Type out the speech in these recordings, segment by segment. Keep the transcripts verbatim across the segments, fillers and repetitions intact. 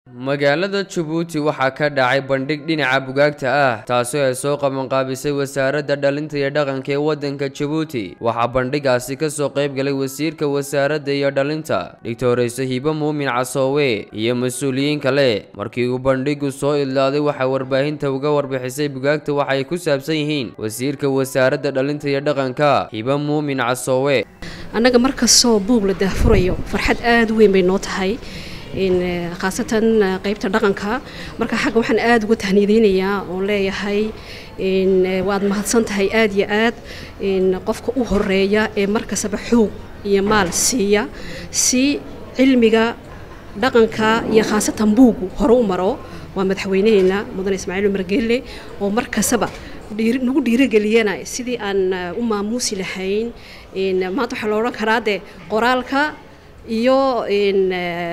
magaalada Djibouti waxaa ka dhacay bandhig dhinaca bugaagta ah taasoo ay soo qabanqaabisay wasaaradda dhalinta iyo dhaqanka ee waddanka Djibouti. Waxaa bandhigaasi ka soo qayb galay wasiirka wasaaradda iyo dhalinta Doctor Hiba Muumin Casoowe iyo mas'uuliyiin kale. Markii uu bandhigu soo idlaaday waxaa warbaahinta uga warbixisay bugaagta waxa ay ku saabsan yihiin wasiirka wasaaradda dhalinta iyo dhaqanka Hiba Muumin Casoowe. Anaga markasoo buug la daafurayo farxad aad u weyn bay noo tahay in khaasatan qaybta dhaqanka marka xagga waxaan aad uga tahniyadeynayaa oo leeyahay in waad mahadsan tahay aad iyo aad in qofka u horeeya ee markasaba xoog iyo maal siiya si cilmiga dhaqanka iyo khaasatan buugu hore u maro waa madaxweynaheena Mudane Ismaaciil Umar Geelle oo markasaba nagu dhiirigeliyana sidii aan u maamuusi lahayn in maanta waxa loo oran karaa de qoraalka iyo in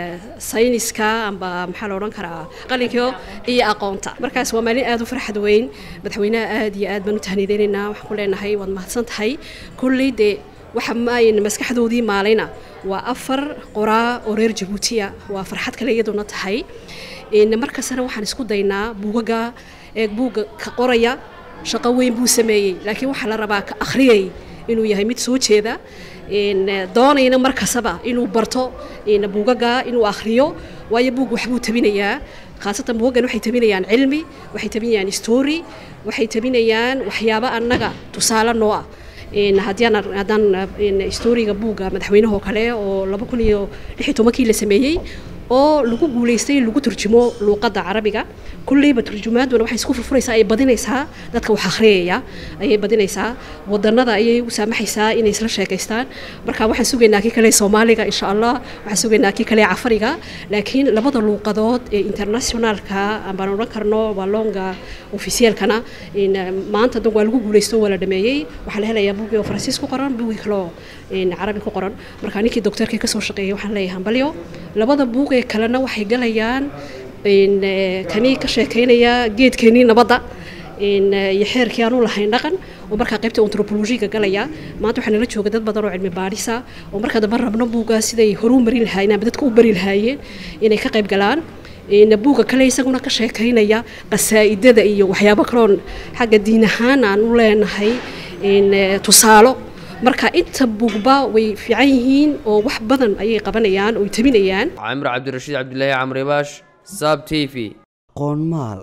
sayniska amba maxaa loo oran karaa qalinka iyo aqoonta markaas waa maalin aad u farxad weyn madaxweynaha aad iyo aad baan u tahniideynaa waxaan ku leenahay waad mahadsan tahay kulli de waxa maayin maskaxdoodii maalayna waa afar qoraa oo reer Djibouti waa farxad kale iyaduna tahay in markaasna waxaan isku daynaa buugaga ee buuga ka qoraya shaqo weyn buu sameeyay laakiin waxa la rabaa ka akhriyay inuu yahay mid soo jeeda in doonayna markasaba inuu barto in buugaga inuu akhriyo waayo buug wax buu tabinayaa khaasatan buugagan waxay tabinayaan cilmi waxay tabinayaan story waxay tabinayaan waxyaabo annaga tusaale noo ah in hadiyana hadan in storyga buuga madaxweynaha kale oo laba kun iyo lix iyo toban kii la sameeyay oo lagu guuleystay lagu turjumo luqadda Carabiga kulliba turjumaaduna waxay isku furfuraysaa ay badinaysaa dadka wax akhriyaya ay badinaysaa wadanada ayay u saamaxaysaa inay isla sheekaystaan marka waxaan sugaynaa kii kale Soomaaliga insha Allah waxaan sugaynaa kii kale Afariga laakiin labada luqadood ee internationalka aan baan oran karno waa longa officialkana in maanta dad waa lagu guuleysto wala dhameeyay waxa la helayaa buugii Faransiis ku qoran buugii kale in Carabi ku qoran marka ninkii doctorkii ka soo shaqeeyay waxaan leeyahay balyo labada buug ee kalena waxay galayaan in kani ka sheekeynaya geedkeenii nabadda in yaxeerkii aanu lahayn dhaqan oo marka qaybta anthropology-ga galaya maanta waxaan la joogaa dad badan oo cilmi baarisa oo marka daba rabno buuga siday horu marin lahaayeen dadka u bari lahaayeen inay ka qayb galaan in buuga kale isaguna ka sheekeynaya qasaa'idada iyo waxyaabo kale xagga diin ahaan aan u leenahay in tusaalo marka inta buugba way fiican yihiin oo wax badan ayay qabanayaan oo tabinayaan Amr Cabdirashiid Cabdullaahi Amri Baash Sab T V qoonmaal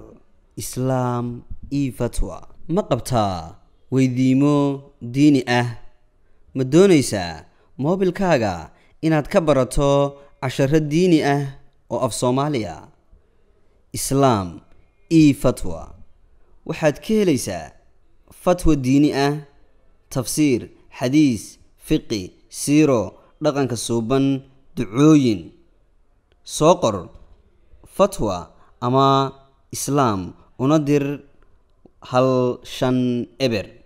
islaam iyo fatwa ma qabtaa weydiimo diini ah ma doonaysaa moobilkaaga inaad ka barato casharo diini ah oo af Soomaaliya islaam iyo fatwa waxaad ka helaysaa fatwa diini ah tafsiir حديث فقه سيرو دقن كسوبن دعوين سوقر فتوى أما إسلام وندر هل شن إبر